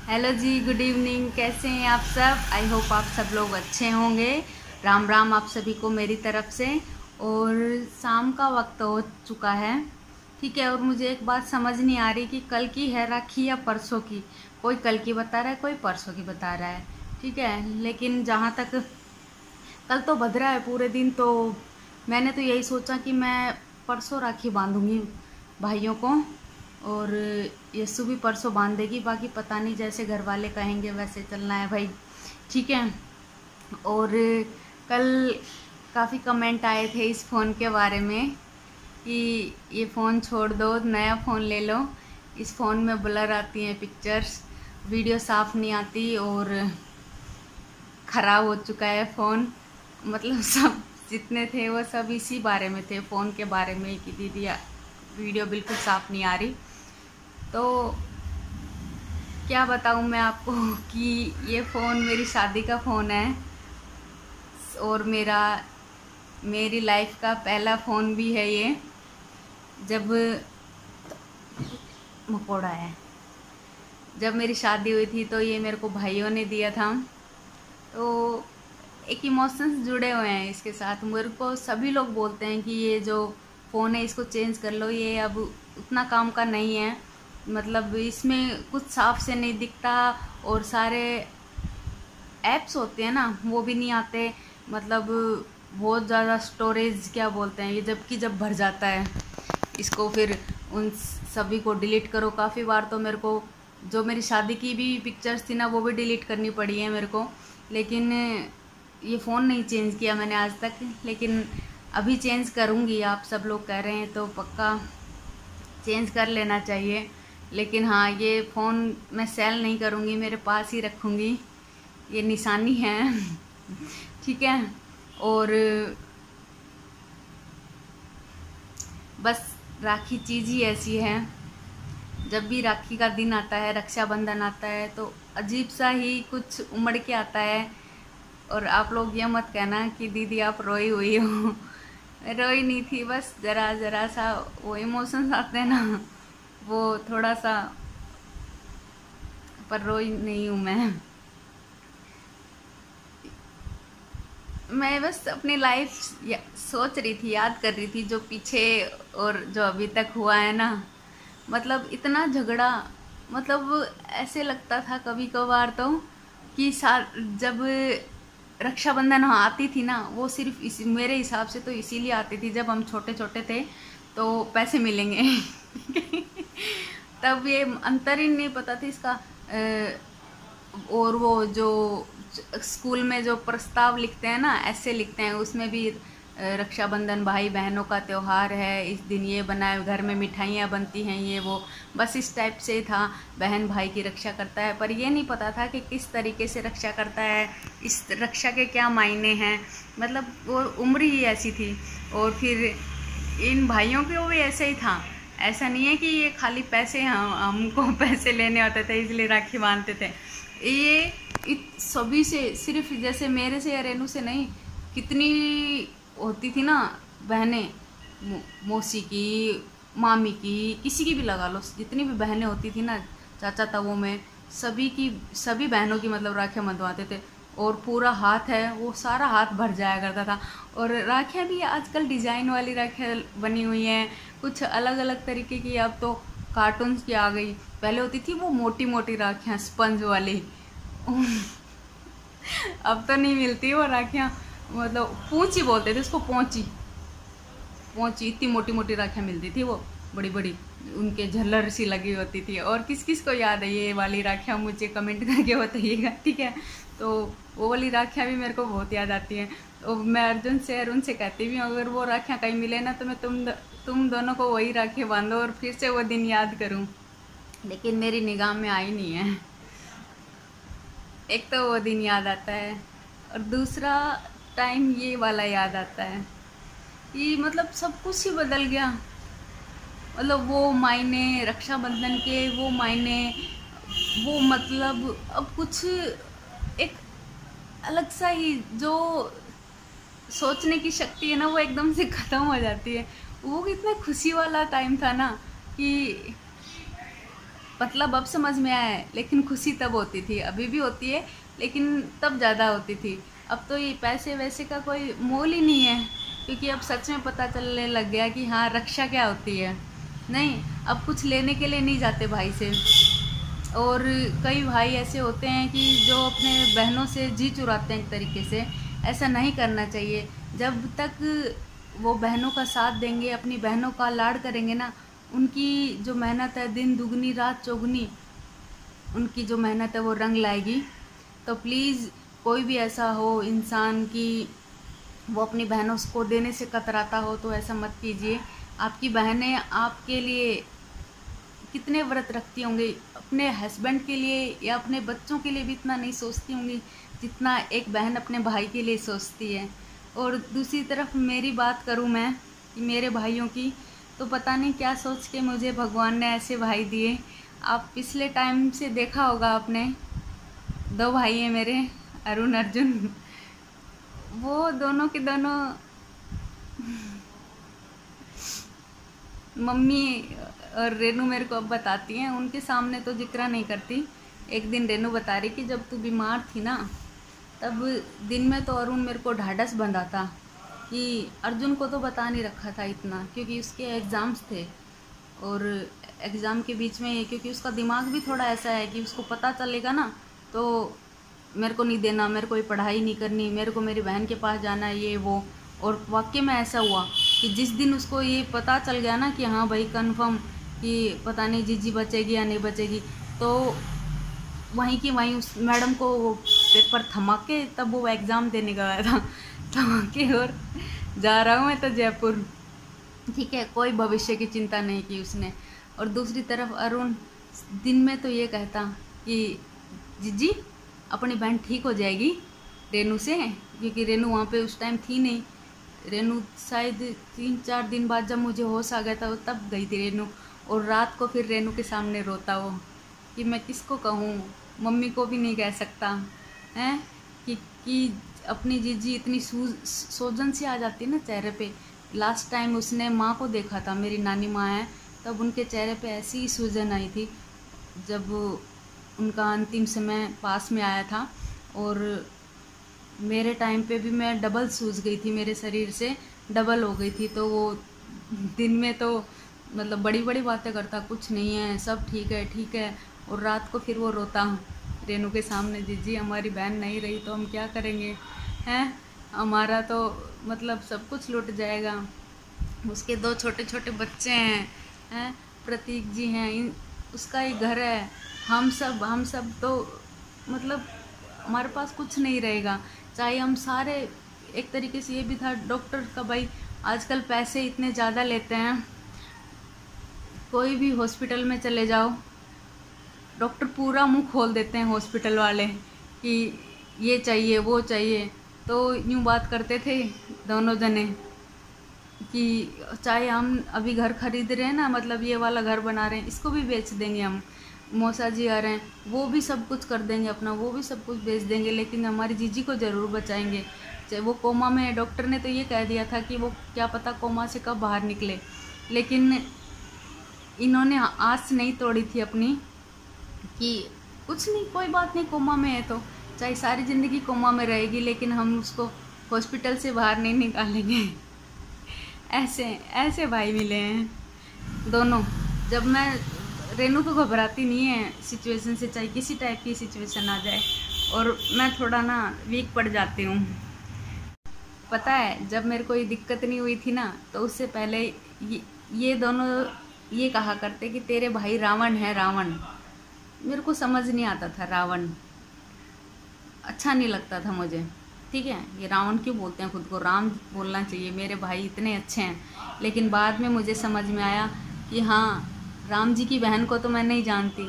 Hello जी, good evening. कैसे हैं आप सब? आई होप आप सब लोग अच्छे होंगे। राम राम आप सभी को मेरी तरफ से। और शाम का वक्त हो चुका है, ठीक है। और मुझे एक बात समझ नहीं आ रही कि कल की है राखी या परसों की। कोई कल की बता रहा है, कोई परसों की बता रहा है, ठीक है। लेकिन जहाँ तक कल तो भद्रा है पूरे दिन, तो मैंने तो यही सोचा कि मैं परसों राखी बांधूंगी भाइयों को। और यस्सु भी परसों बांध देगी, बाकी पता नहीं, जैसे घर वाले कहेंगे वैसे चलना है भाई, ठीक है। और कल काफ़ी कमेंट आए थे इस फ़ोन के बारे में कि ये फ़ोन छोड़ दो, नया फ़ोन ले लो। इस फ़ोन में ब्लर आती हैं पिक्चर्स, वीडियो साफ़ नहीं आती और ख़राब हो चुका है फ़ोन। मतलब सब जितने थे वो सब इसी बारे में थे, फ़ोन के बारे में, कि दीदी वीडियो बिल्कुल साफ़ नहीं आ रही। तो क्या बताऊँ मैं आपको कि ये फ़ोन मेरी शादी का फ़ोन है और मेरी लाइफ का पहला फ़ोन भी है ये। जब मकोड़ा है, जब मेरी शादी हुई थी तो ये मेरे को भाइयों ने दिया था। तो एक इमोशंस जुड़े हुए हैं इसके साथ। मेरे को सभी लोग बोलते हैं कि ये जो फ़ोन है इसको चेंज कर लो, ये अब उतना काम का नहीं है। मतलब इसमें कुछ साफ से नहीं दिखता और सारे ऐप्स होते हैं ना वो भी नहीं आते। मतलब बहुत ज़्यादा स्टोरेज क्या बोलते हैं ये, जबकि जब भर जाता है इसको फिर उन सभी को डिलीट करो। काफ़ी बार तो मेरे को जो मेरी शादी की भी पिक्चर्स थी ना वो भी डिलीट करनी पड़ी है मेरे को। लेकिन ये फ़ोन नहीं चेंज किया मैंने आज तक, लेकिन अभी चेंज करूँगी। आप सब लोग कह रहे हैं तो पक्का चेंज कर लेना चाहिए। लेकिन हाँ, ये फ़ोन मैं सेल नहीं करूँगी, मेरे पास ही रखूँगी, ये निशानी है ठीक है। और बस राखी चीज़ ही ऐसी है, जब भी राखी का दिन आता है, रक्षाबंधन आता है, तो अजीब सा ही कुछ उमड़ के आता है। और आप लोग ये मत कहना कि दीदी आप रोई हुई हो रोई नहीं थी, बस ज़रा ज़रा सा वो इमोशंस आते हैं ना, वो थोड़ा सा, पर रोई नहीं हूँ मैं बस अपनी लाइफ सोच रही थी, याद कर रही थी जो पीछे और जो अभी तक हुआ है ना। मतलब इतना झगड़ा, मतलब ऐसे लगता था कभी कभार तो कि जब रक्षाबंधन आती थी ना, वो सिर्फ इसी, मेरे हिसाब से तो इसीलिए आती थी जब हम छोटे छोटे थे तो पैसे मिलेंगे तब ये अंतर ही नहीं पता था इसका। और वो जो स्कूल में जो प्रस्ताव लिखते हैं ना, ऐसे लिखते हैं, उसमें भी रक्षाबंधन भाई बहनों का त्यौहार है, इस दिन ये बनाए, घर में मिठाइयाँ बनती हैं, ये वो, बस इस टाइप से था। बहन भाई की रक्षा करता है, पर ये नहीं पता था कि किस तरीके से रक्षा करता है, इस रक्षा के क्या मायने हैं। मतलब वो उम्र ही ऐसी थी। और फिर इन भाइयों के वो भी ऐसे ही था। ऐसा नहीं है कि ये खाली पैसे, हमको पैसे लेने होते थे इसलिए राखी बांधते थे। ये सभी से, सिर्फ जैसे मेरे से या रेनू से नहीं, कितनी होती थी ना बहनें, मौसी की, मामी की, किसी की भी लगा लो, जितनी भी बहनें होती थी ना चाचा ताऊ में, सभी की, सभी बहनों की मतलब राखियाँ बंधवाते थे। और पूरा हाथ है वो सारा हाथ भर जाया करता था। और राखियाँ भी आजकल डिज़ाइन वाली राखियाँ बनी हुई हैं, कुछ अलग अलग तरीके की। अब तो कार्टून्स की आ गई, पहले होती थी वो मोटी मोटी राखियाँ स्पंज वाली अब तो नहीं मिलती वो राखियाँ। मतलब पूंची बोलते थे उसको, पोंची पोंची, इतनी मोटी मोटी राखियाँ मिलती थी, वो बड़ी बड़ी, उनके झल्लर सी लगी होती थी। और किस किस को याद है ये वाली राखियाँ, मुझे कमेंट करके बताइएगा, ठीक है। तो वो वाली राखियाँ भी मेरे को बहुत याद आती हैं। तो मैं अर्जुन से, अरुण से कहती भी हूँ, अगर वो राखियाँ कहीं मिले ना तो मैं तुम दोनों को वही राखी बांधो और फिर से वो दिन याद करूँ। लेकिन मेरी निगाह में आई नहीं है। एक तो वो दिन याद आता है और दूसरा टाइम ये वाला याद आता है कि मतलब सब कुछ ही बदल गया। मतलब वो मायने, रक्षाबंधन के वो मायने, वो मतलब अब कुछ एक अलग सा ही जो सोचने की शक्ति है ना वो एकदम से ख़त्म हो जाती है। वो कितना खुशी वाला टाइम था ना कि मतलब अब समझ में आया है, लेकिन खुशी तब होती थी, अभी भी होती है लेकिन तब ज़्यादा होती थी। अब तो ये पैसे वैसे का कोई मोल ही नहीं है, क्योंकि अब सच में पता चलने लग गया कि हाँ रक्षा क्या होती है। नहीं, अब कुछ लेने के लिए नहीं जाते भाई से। और कई भाई ऐसे होते हैं कि जो अपने बहनों से जी चुराते हैं एक तरीके से। ऐसा नहीं करना चाहिए। जब तक वो बहनों का साथ देंगे, अपनी बहनों का लाड़ करेंगे ना, उनकी जो मेहनत है दिन दुगनी रात चौगुनी, उनकी जो मेहनत है वो रंग लाएगी। तो प्लीज़ कोई भी ऐसा हो इंसान की वो अपनी बहनों को देने से कतराता हो तो ऐसा मत कीजिए। आपकी बहनें आपके लिए कितने व्रत रखती होंगी, अपने हस्बैंड के लिए या अपने बच्चों के लिए भी इतना नहीं सोचती होंगी जितना एक बहन अपने भाई के लिए सोचती है। और दूसरी तरफ मेरी बात करूं मैं कि मेरे भाइयों की, तो पता नहीं क्या सोच के मुझे भगवान ने ऐसे भाई दिए। आप पिछले टाइम से देखा होगा आपने, 2 भाई हैं मेरे, अरुण अर्जुन। वो दोनों के दोनों मम्मी और रेनू मेरे को अब बताती हैं, उनके सामने तो जिक्र नहीं करती। एक दिन रेनू बता रही कि जब तू बीमार थी ना, तब दिन में तो अरुण मेरे को ढाढ़स बंधा था कि अर्जुन को तो बता नहीं रखा था इतना, क्योंकि उसके एग्ज़ाम्स थे और एग्ज़ाम के बीच में, क्योंकि उसका दिमाग भी थोड़ा ऐसा है कि उसको पता चलेगा ना तो मेरे को नहीं देना, मेरे को ये पढ़ाई नहीं करनी, मेरे को मेरी बहन के पास जाना है, ये वो। और वाकई में ऐसा हुआ कि जिस दिन उसको ये पता चल गया ना कि हाँ भाई कंफर्म कि पता नहीं जीजी बचेगी या नहीं बचेगी, तो वहीं की वहीं उस मैडम को वो पेपर थमा के तब वो एग्ज़ाम देने गया था। थमा के और जा रहा हूँ मैं तो जयपुर। ठीक है, कोई भविष्य की चिंता नहीं की उसने। और दूसरी तरफ अरुण दिन में तो ये कहता कि जीजी अपनी बहन ठीक हो जाएगी रेनू से, क्योंकि रेनू वहाँ पे उस टाइम थी नहीं। रेनू शायद 3-4 दिन बाद जब मुझे होश आ गया था तब गई थी रेनू। और रात को फिर रेनू के सामने रोता वो कि मैं किसको कहूँ, मम्मी को भी नहीं कह सकता हैं कि अपनी जीजी इतनी सोजन सी आ जाती है ना चेहरे पे। लास्ट टाइम उसने माँ को देखा था, मेरी नानी माँ है, तब उनके चेहरे पे ऐसी ही सूजन आई थी जब उनका अंतिम समय पास में आया था। और मेरे टाइम पे भी मैं डबल सूज गई थी, मेरे शरीर से डबल हो गई थी। तो वो दिन में तो मतलब बड़ी बड़ी बातें करता, कुछ नहीं है सब ठीक है ठीक है, और रात को फिर वो रोता रेनू के सामने, जीजी हमारी बहन नहीं रही तो हम क्या करेंगे हैं, हमारा तो मतलब सब कुछ लुट जाएगा। उसके 2 छोटे छोटे बच्चे हैं, प्रतीक जी हैं, उसका ही घर है, हम सब तो मतलब हमारे पास कुछ नहीं रहेगा। चाहे हम सारे, एक तरीके से ये भी था डॉक्टर का भाई आजकल पैसे इतने ज़्यादा लेते हैं, कोई भी हॉस्पिटल में चले जाओ डॉक्टर पूरा मुंह खोल देते हैं हॉस्पिटल वाले कि ये चाहिए वो चाहिए। तो यूँ बात करते थे दोनों जने कि चाहे हम अभी घर खरीद रहे हैं ना, मतलब ये वाला घर बना रहे हैं, इसको भी बेच देंगे हम, मौसा जी आ रहे हैं वो भी सब कुछ कर देंगे अपना, वो भी सब कुछ बेच देंगे, लेकिन हमारी जीजी को ज़रूर बचाएंगे। चाहे वो कोमा में है, डॉक्टर ने तो ये कह दिया था कि वो क्या पता कोमा से कब बाहर निकले, लेकिन इन्होंने आस नहीं तोड़ी थी अपनी कि कुछ नहीं, कोई बात नहीं, कोमा में है तो चाहे सारी ज़िंदगी कोमा में रहेगी, लेकिन हम उसको हॉस्पिटल से बाहर नहीं निकालेंगे। ऐसे ऐसे भाई मिले हैं दोनों। जब मैं रेनू को घबराती नहीं है सिचुएशन से, चाहे किसी टाइप की सिचुएशन आ जाए, और मैं थोड़ा ना वीक पड़ जाती हूँ। पता है जब मेरे को ये दिक्कत नहीं हुई थी ना, तो उससे पहले ये दोनों ये कहा करते कि तेरे भाई रावण है रावण। मेरे को समझ नहीं आता था, रावण अच्छा नहीं लगता था मुझे। ठीक है, ये रावण क्यों बोलते हैं खुद को, राम बोलना चाहिए, मेरे भाई इतने अच्छे हैं। लेकिन बाद में मुझे समझ में आया कि हाँ, राम जी की बहन को तो मैं नहीं जानती,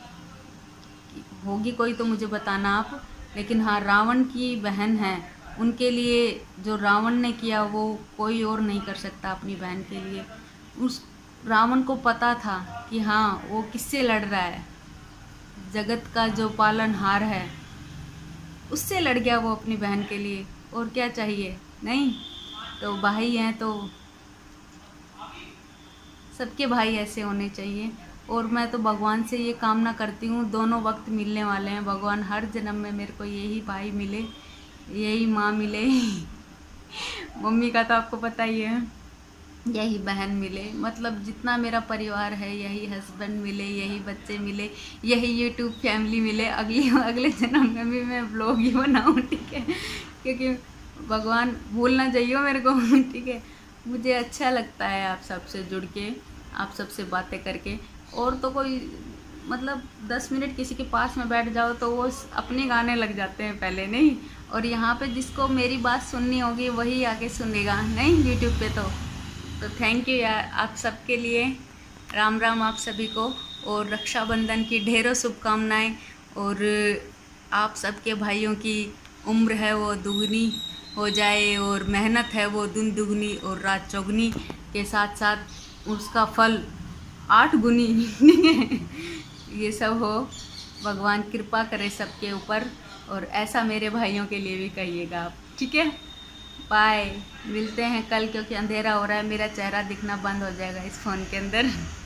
होगी कोई तो मुझे बताना आप, लेकिन हाँ रावण की बहन है, उनके लिए जो रावण ने किया वो कोई और नहीं कर सकता अपनी बहन के लिए। उस रावण को पता था कि हाँ वो किससे लड़ रहा है, जगत का जो पालनहार है उससे लड़ गया वो अपनी बहन के लिए, और क्या चाहिए। नहीं तो भाई हैं तो सबके भाई ऐसे होने चाहिए। और मैं तो भगवान से ये कामना करती हूँ, दोनों वक्त मिलने वाले हैं, भगवान हर जन्म में मेरे को यही भाई मिले, यही माँ मिले मम्मी का तो आपको पता ही है, यही बहन मिले, मतलब जितना मेरा परिवार है, यही हस्बैंड मिले, यही बच्चे मिले, यही यूट्यूब फैमिली मिले, अगले जन्म में भी मैं ब्लॉग ही बनाऊँ, ठीक है, क्योंकि भगवान भूलना चाहिए मेरे को ठीक है। मुझे अच्छा लगता है आप सबसे जुड़ के, आप सबसे बातें करके। और तो कोई मतलब 10 मिनट किसी के पास में बैठ जाओ तो वो अपने गाने लग जाते हैं पहले, नहीं, और यहाँ पे जिसको मेरी बात सुननी होगी वही आके सुनेगा, नहीं यूट्यूब पे तो थैंक यू यार आप सबके लिए। राम राम आप सभी को, और रक्षाबंधन की ढेरों शुभकामनाएं। और आप सबके भाइयों की उम्र है वो दुगनी हो जाए, और मेहनत है वो दिन दुगनी और रात चौगनी, के साथ साथ उसका फल 8 गुनी ये सब हो, भगवान कृपा करे सबके ऊपर। और ऐसा मेरे भाइयों के लिए भी कहिएगा आप, ठीक है। बाय, मिलते हैं कल, क्योंकि अंधेरा हो रहा है, मेरा चेहरा दिखना बंद हो जाएगा इस फ़ोन के अंदर।